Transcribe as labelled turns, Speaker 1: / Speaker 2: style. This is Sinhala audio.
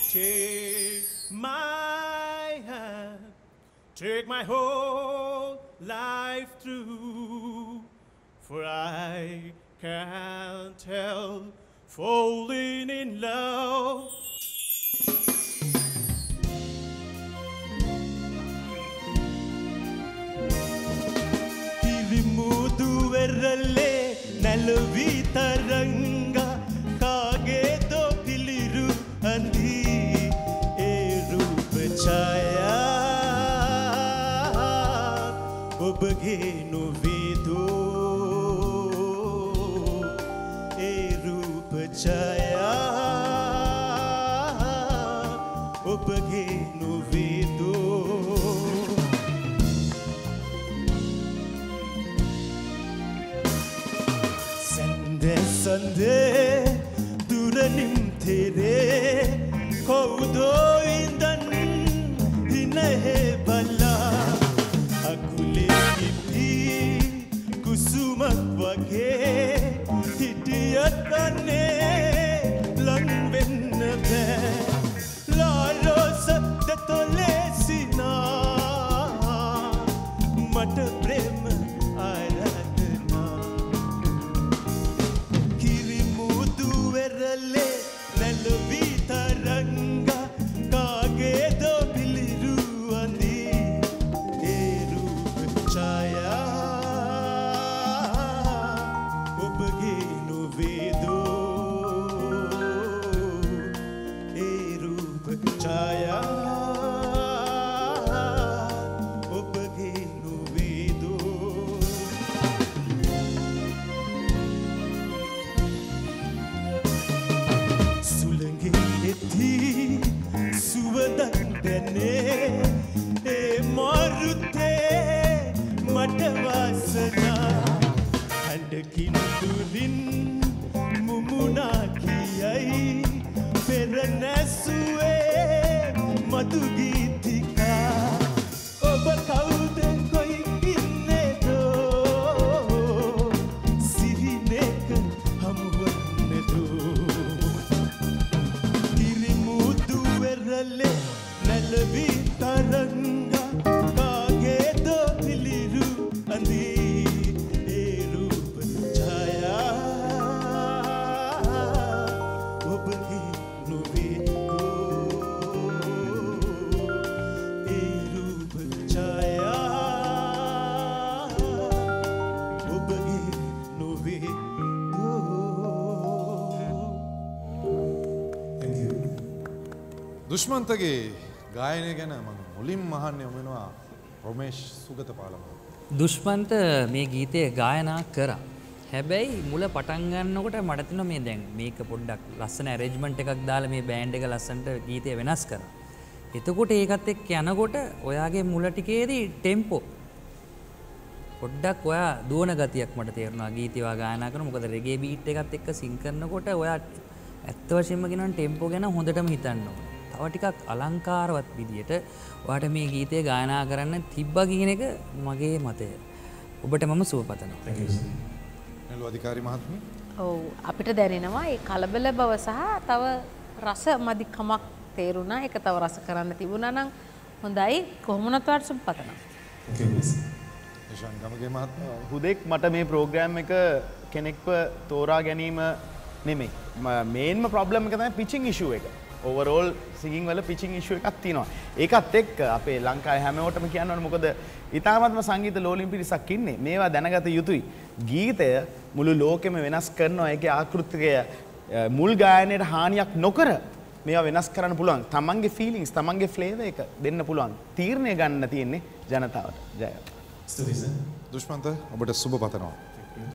Speaker 1: Take my hand, take my whole life through, for I can't help falling in love. Kirimudu verralle nalavi taranga kagedo piliru andi e roop chaya obage novido e roop chaya obage novido Sunday duranim tere kaudo indan hinahe bala akule kiti kusumak wage hitiyatane lan venna be lalos detole sina mata prem aradna verale nalavi taranga kagedo piliru andi e roop chaya obage novedo e roop chaya obage novedo Suvadandane e marute matavasana handakindurin mumuna kiyai peranasue madugitika oba kaude koi innedo sirinek hamwannedo verale nalavi taranga kagedo piliru andi e roop chaya obage novido e roop chaya obage novido. Thank you.
Speaker 2: දුෂ්මන්තගේ ගායනය ගැන මම මුලින්ම අහන්න යමු වෙනවා රොමේෂ් සුගතපාල මහත්මයා.
Speaker 3: දුෂ්මන්ත මේ ගීතය ගායනා කරා. හැබැයි මුල පටන් ගන්නකොට මට තියෙනවා මේ දැන් මේක පොඩ්ඩක් ලස්සන ඇරේන්ජ්මන්ට් එකක් දාලා මේ බෑන්ඩ් එක ලස්සනට ගීතය වෙනස් කරා. එතකොට ඒකත් එක්ක යනකොට ඔයාගේ මුල ටිකේදී ටෙම්පෝ පොඩ්ඩක් ඔයා දුවන ගතියක් මට තේරුණා ගීතය ගායනා කරනකොට. මොකද රෙගේ බීට් එකත් එක්ක සිං කරනකොට ඔයා ඇත්ත වශයෙන්ම කියනවා ටෙම්පෝ ගැන හොඳටම හිතන්න ඕනේ. තව ටිකක් අලංකාරවත් විදියට ඔයාට මේ ගීතය ගායනා කරන්න තිබ්බා කියන එක මගේ මතය. ඔබට මම සුව පතනවා.
Speaker 2: නෙළු අධිකාරී මහත්මිය.
Speaker 4: ඔව් අපිට දැනෙනවා ඒ කලබල බව සහ තව රස මදිකමක් තේරුණා. ඒක තව රස කරන්න තිබුණා නම් හොඳයි. කොහොමුණත් වාට සුව පතනවා.
Speaker 2: ශංගමගේ මහත්මයා.
Speaker 5: හුදෙක් මට මේ ප්‍රෝග්‍රෑම් එක කෙනෙක්ව තෝරා ගැනීම නෙමෙයි. මේන්ම ප්‍රොබ්ලම් එක තමයි පිචින් ඉෂුව එක. ඕවරෝල් සිංගින් වල පිචින් ඉෂුව එකක් තියෙනවා. ඒකත් එක්ක අපේ ලංකාවේ හැමෝටම කියන්න ඕනේ මොකද ඊටාත්ම සංගීත ලෝලින් පිරිසක් ඉන්නේ. මේවා දැනගත යුතුයි. ගීතය මුළු ලෝකෙම වෙනස් කරනවා. ඒකේ ආකෘතිකය මුල් ගායනයේ හානියක් නොකර මේවා වෙනස් කරන්න පුළුවන්. තමන්ගේ ෆීලිංගස්, තමන්ගේ ෆ්ලේවර් එක දෙන්න පුළුවන්. තීරණය ගන්න තියෙන්නේ ජනතාවට. ජය.
Speaker 2: ස්තුතියි. දුෂ්මන්ත ඔබට සුබ පතනවා.